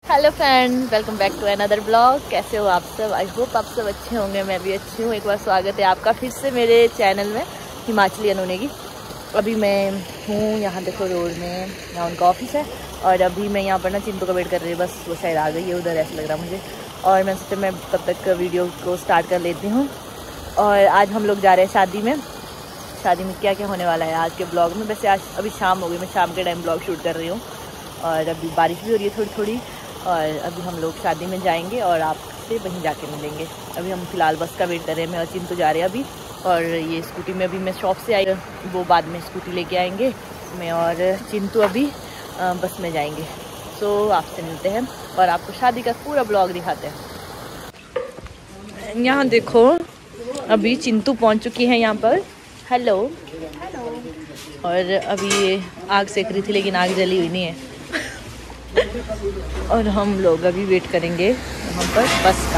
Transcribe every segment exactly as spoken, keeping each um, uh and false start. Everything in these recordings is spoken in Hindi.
Hello friend, welcome back to another blog. कैसे हो आप सब? आई होप आप सब अच्छे होंगे। मैं भी अच्छी हूँ। एक बार स्वागत है आपका फिर से मेरे चैनल में, हिमाचली अनोने की। अभी मैं हूँ यहाँ, देखो रोड में, यहाँ उनका ऑफिस है। और अभी मैं यहाँ पर ना चिंटू का वेट कर रही हूँ। बस वो शायद आ गई है उधर, ऐसा लग रहा मुझे। और मैं सोचा मैं तब तक वीडियो को स्टार्ट कर लेती हूँ। और आज हम लोग जा रहे हैं शादी में। शादी में क्या क्या होने वाला है आज के ब्लॉग में। वैसे आज अभी शाम हो गई, मैं शाम के टाइम ब्लॉग शूट कर रही हूँ। और अभी बारिश भी हो रही है थोड़ी थोड़ी। और अभी हम लोग शादी में जाएंगे और आपसे वहीं जाके मिलेंगे। अभी हम फ़िलहाल बस का वेट कर रहे हैं। मैं और चिंटू जा रहे हैं अभी। और ये स्कूटी में अभी मैं शॉप से आई, वो बाद में स्कूटी लेके आएंगे। मैं और चिंटू अभी बस में जाएंगे। सो आपसे मिलते हैं और आपको शादी का पूरा ब्लॉग दिखाते हैं। यहाँ देखो, अभी चिंटू पहुँच चुकी है यहाँ पर। Hello hello. और अभी ये आग सेक रही थी, लेकिन आग जली हुई नहीं है। और हम लोग अभी वेट करेंगे यहाँ पर बस का।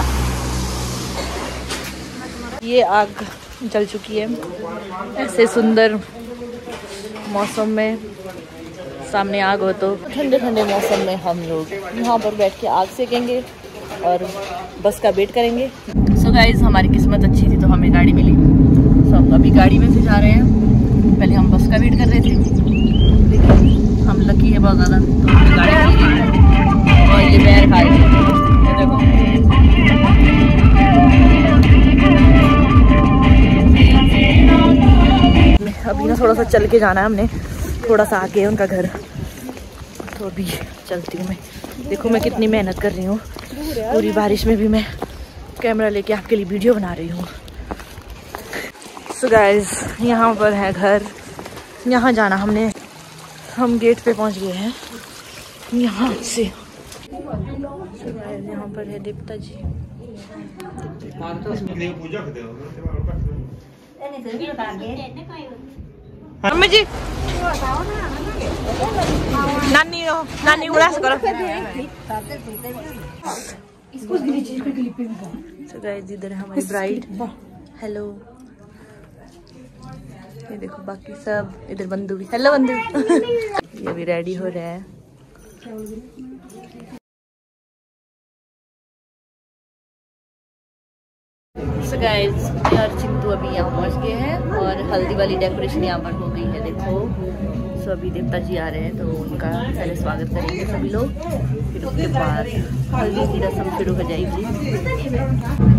ये आग जल चुकी है। ऐसे सुंदर मौसम में सामने आग हो तो ठंडे ठंडे मौसम में हम लोग यहाँ पर बैठ के आग सेकेंगे और बस का वेट करेंगे। सो गाइज, हमारी किस्मत अच्छी थी तो हमें गाड़ी मिली। सो हम अभी गाड़ी में से जा रहे हैं। पहले हम बस का वेट कर रहे थे, लेकिन हम लकी है बहुत ज़्यादा, तो हमें गाड़ी मिल गई। और ये पैर खा रही है, देखो। अभी ना थोड़ा सा चल के जाना है हमने, थोड़ा सा आगे है उनका घर, तो अभी चलती हूँ मैं। देखो मैं कितनी मेहनत कर रही हूँ, पूरी बारिश में भी मैं कैमरा लेके आपके लिए वीडियो बना रही हूँ। सो गाइस, यहाँ पर है घर, यहाँ जाना हमने। हम गेट पे पहुँच गए हैं यहाँ से। यहाँ पर है देवता जी। मम्मी जी, नानी हो, नानी उड़ास करो। So guys, इधर है हमारी ब्राइड। हेलो। ये देखो बाकी सब, इधर बंधु भी। हेलो बंधु। ये भी रेडी हो रहे हैं। So guys, यार चिंटू अभी यहाँ पहुँच गए हैं और हल्दी वाली डेकोरेशन यहाँ पर हो गई है, देखो। सो अभी देवता जी आ रहे हैं तो उनका पहले स्वागत करेंगे सभी लोग, फिर उसके बाद हल्दी की रस्म शुरू हो जाएगी।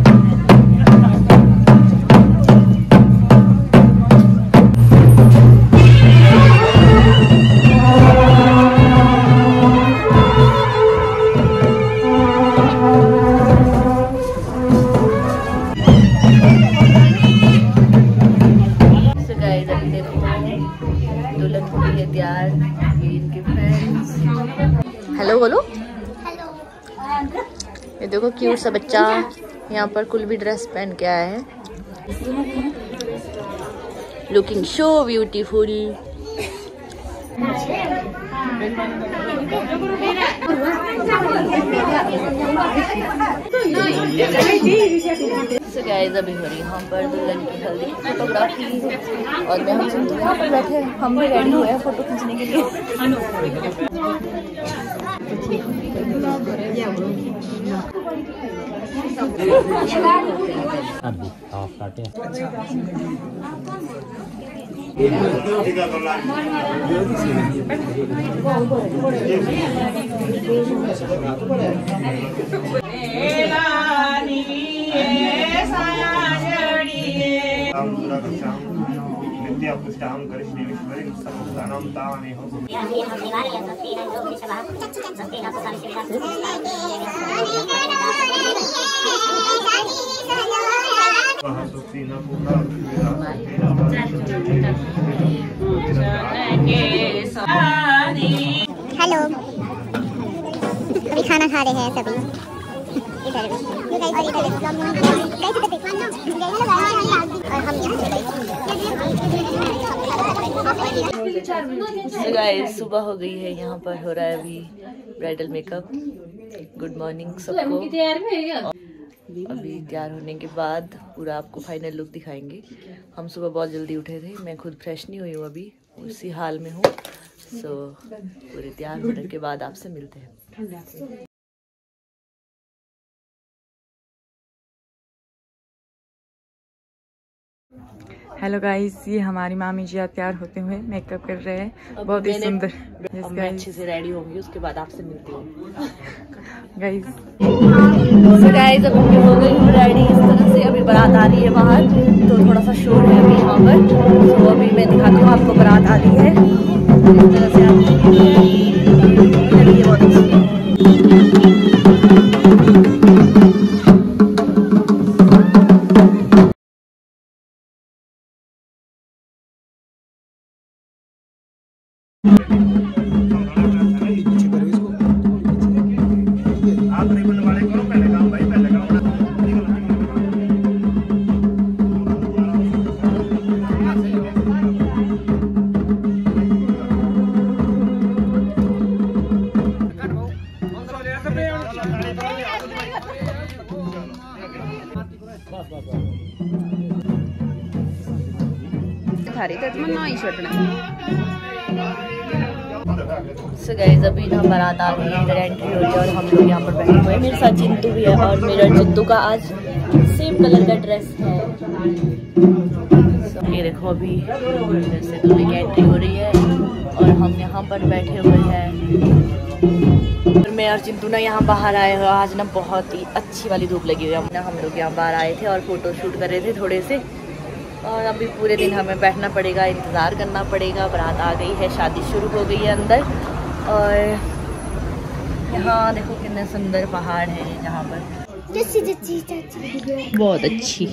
हेलो बोलो। हेलो। ये देखो क्यूट सा बच्चा यहाँ पर कुल भी ड्रेस पहन के आया है। Looking so beautiful. So guys, अभी हो रही यहाँ पर दुल्हन की हल्दी फोटोग्राफी। और मैं हम चिंटू यहाँ पर बैठे, हम भी रेडी हुए हैं फोटो खींचने के लिए। हेलो, अभी खाना खा रहे हैं सभी। इधर भी और हम गाइस, सुबह हो गई है। यहाँ पर हो रहा है अभी ब्राइडल मेकअप। गुड मॉर्निंग सबको। अभी तैयार होने के बाद पूरा आपको फाइनल लुक दिखाएंगे। हम सुबह बहुत जल्दी उठे थे, मैं खुद फ्रेश नहीं हुई हूँ, अभी उसी हाल में हूँ। सो पूरे तैयार होने के बाद आपसे मिलते हैं। हेलो गाइस, ये हमारी मामी जी आज तैयार होते हुए मेकअप कर रहे हैं, बहुत ही सुंदर। मैं अच्छे से रेडी होंगी, उसके बाद आपसे मिलती हूँ गाइस। so गाइस अब मैं हो गई हूँ रेडी इस तरह से। अभी बारात आ रही है बाहर, तो थोड़ा सा शोर है अभी यहाँ पर। तो अभी मैं दिखाती हूँ आपको, बारात आ रही है इस तरह से। आप बहुत अच्छी है। So guys, अभी ना बारात आ गई है, इधर एंट्री हो रही है और हम लोग यहाँ पर बैठे हुए हैं। मेरे साथ चिंटू भी है और मेरा चिंटू का आज सेम कलर का ड्रेस है। so, ये देखो अभी जैसे दूल्हे की एंट्री हो रही है और हम यहाँ पर बैठे हुए हैं। और मैं और चिंटू ना यहाँ बाहर आए हुए। आज ना बहुत ही अच्छी वाली धूप लगी हुई है। ना हम लोग यहाँ बाहर आए थे और फोटो शूट कर रहे थे थोड़े से। और अभी पूरे दिन हमें बैठना पड़ेगा, इंतज़ार करना पड़ेगा। बारात आ गई है, शादी शुरू हो गई है अंदर। और यहाँ देखो कितने सुंदर पहाड़ है यहाँ पर, बहुत अच्छी।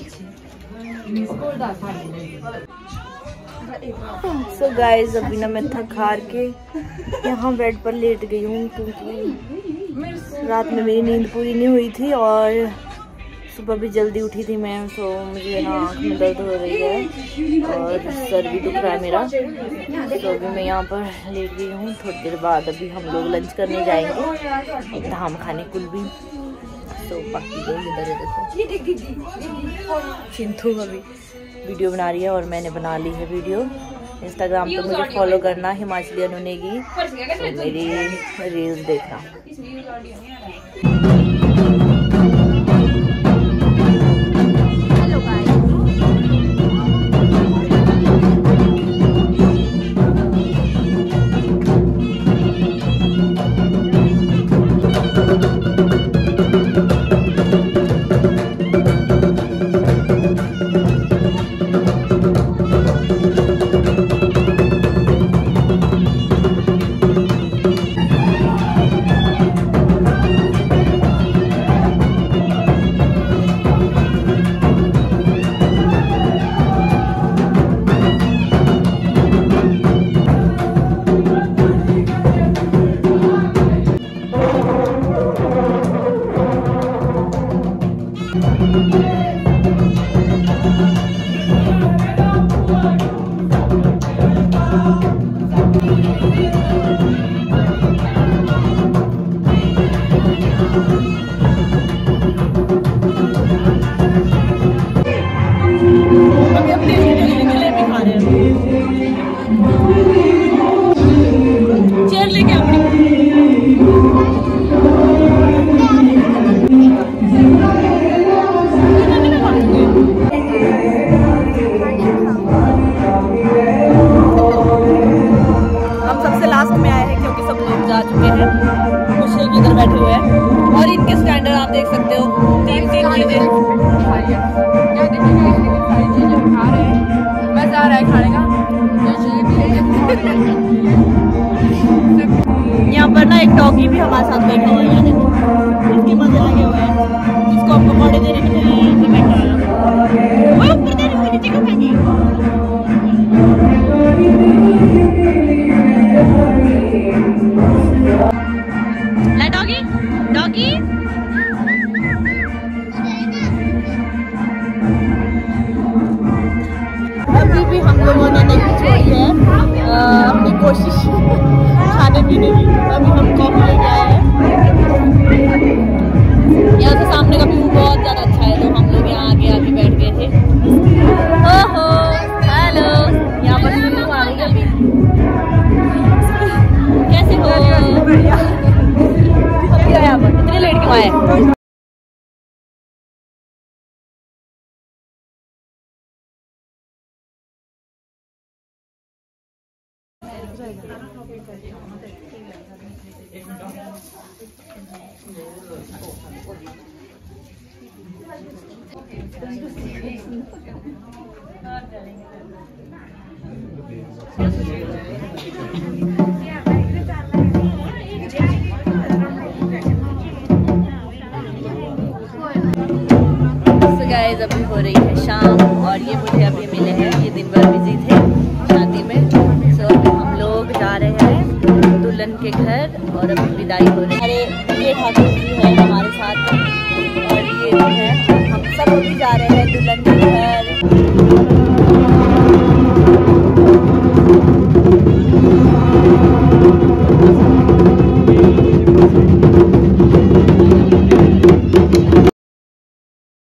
सो so गाइस अभी ना मैं थक हार के यहाँ बेड पर लेट गई हूँ, क्योंकि रात में मेरी नींद पूरी नहीं हुई थी और सुबह भी जल्दी उठी थी मैं। तो मुझे ना आँख में दर्द हो रही है और सर भी दुख रहा है मेरा। तो अभी मैं यहाँ पर लेट गई हूँ। थोड़ी देर बाद अभी हम लोग लंच करने जाएंगे, एक धाम खाने कुलबी। तो बाकी लोग इधर है, देखो चिंटू अभी वीडियो बना रही है और मैंने बना ली है वीडियो। इंस्टाग्राम पे मुझे फॉलो करना, हिमाचली अनुनेगी। तो मेरी रील्स देखना। चेयर लेके अपनी हम सबसे लास्ट में आए हैं क्योंकि सब लोग जा चुके हैं। कुछ लोग इधर बैठे हुए हैं और इनके स्टैंडर्ड आप देख सकते हो, तीन तीन चीजें खा रहे हैं। मजा आ रहा है खाने का। यहाँ पर ना एक डॉगी भी हमारे साथ बैठा हुआ है, देखो इसके मजे लगे हुए हैं। जिसको हम पकौड़े दे रहे थे यहीं पे बैठा हुआ है। वो ऊपर दे रहे हैं, नीचे क्यों फेंके? ले डॉगी, डॉगी। अभी भी हम लोगों ने नहीं छोड़ी है अपनी कोशिश खाने पीने की। अभी हम कॉफी लेके आए हैं। यहाँ से सामने का व्यू बहुत ज़्यादा अच्छा है, तो हम गाइस अभी हो रही है शाम और ये मुझे अभी मिले हैं, ये दिन भर बिजी थे शादी में। सो अभी हम लोग जा रहे हैं दुल्हन के घर और अभी विदाई हो रही है। अरे ये ठाकुर जी है हमारे साथ और ये जो है हम सब अभी जा रहे हैं